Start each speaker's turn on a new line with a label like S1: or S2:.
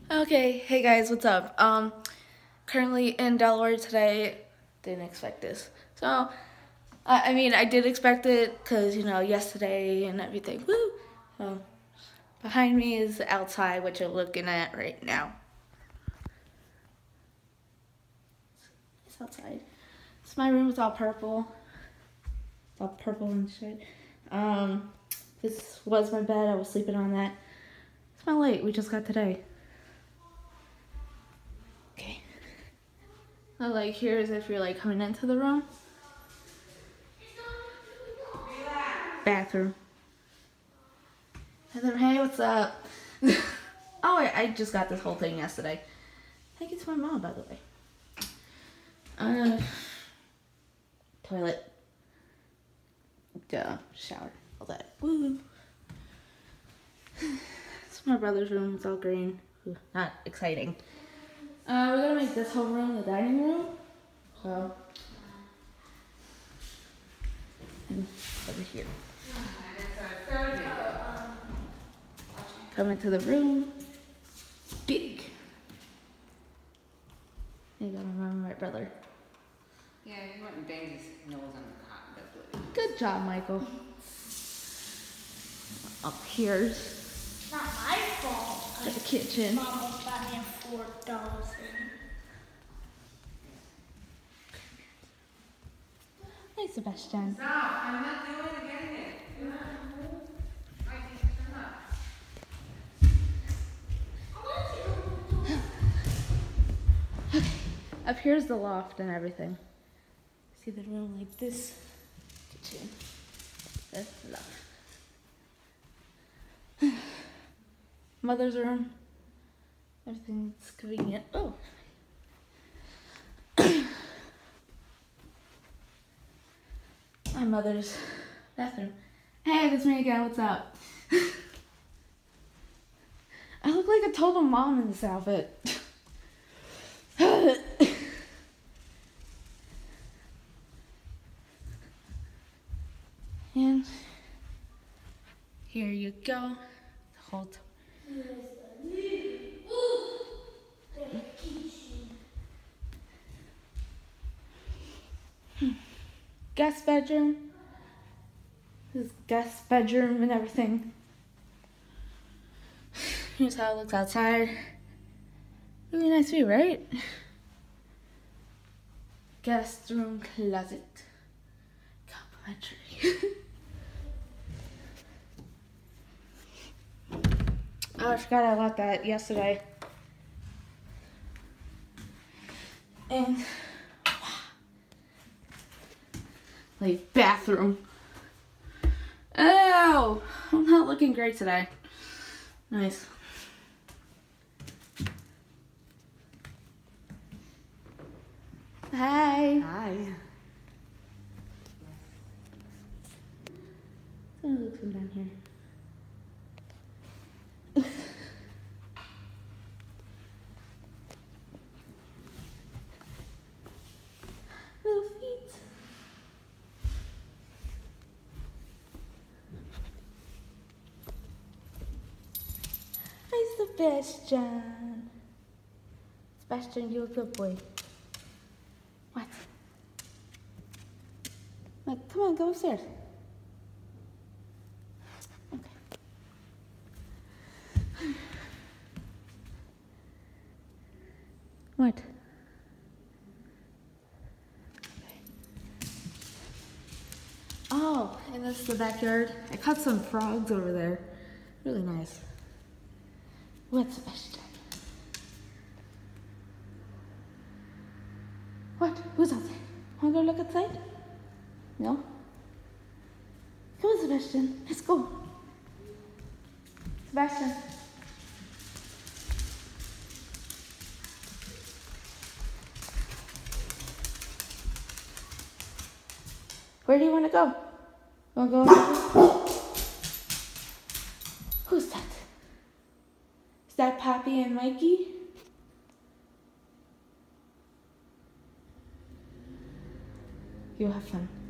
S1: Okay, hey guys, what's up? Currently in Delaware today. Didn't expect this. So, I did expect it because, yesterday and everything. Woo! So, behind me is outside, what you're looking at right now. It's outside. It's my room. It's all purple. It's all purple and shit. This was my bed. I was sleeping on that. It's my light we just got today. Okay. So, here's if you're, coming into the room. Bathroom. And then, hey, what's up? Oh, I just got this whole thing yesterday. Thank you to my mom, by the way. Toilet. Duh. Shower. All that. Woo. It's my brother's room. It's all green. Ooh, not exciting. We're gonna make this whole room the dining room. So, and over here. Come into the room. Big. You got my mom and my brother.
S2: Yeah, he went and banged his nose on the cot. That's what it
S1: Good job, Michael. Up here's
S3: Not my fault.
S1: the kitchen.
S3: Mom got me $4.
S1: Hi, Sebastian.
S2: Stop! I'm not doing it again.
S1: Up here's the loft and everything. See the room like this. Kitchen. That's loft. Mother's room. Everything's convenient. Oh. My mother's bathroom. Hey, that's me again. What's up? I look like a total mom in this outfit. And here you go. The whole guest bedroom. This is guest bedroom and everything. Here's how it looks outside. Really nice view, right? Guest room closet. Complimentary. Oh, I forgot I left that yesterday. And bathroom. Oh, I'm not looking great today. Nice. Hi.
S2: Hi.
S1: So it looks from down here. Little feet. Hi, Sebastian. Sebastian, you're a good boy. What? Look, come on, go upstairs. Okay. What? Oh, and this is the backyard. I caught some frogs over there. Really nice. What's Sebastian? What? Who's outside? Wanna go look outside? No? Come on, Sebastian. Let's go. Sebastian. Where do you want to go? You want to go? Who's that? Is that Pappy and Mikey? You have fun.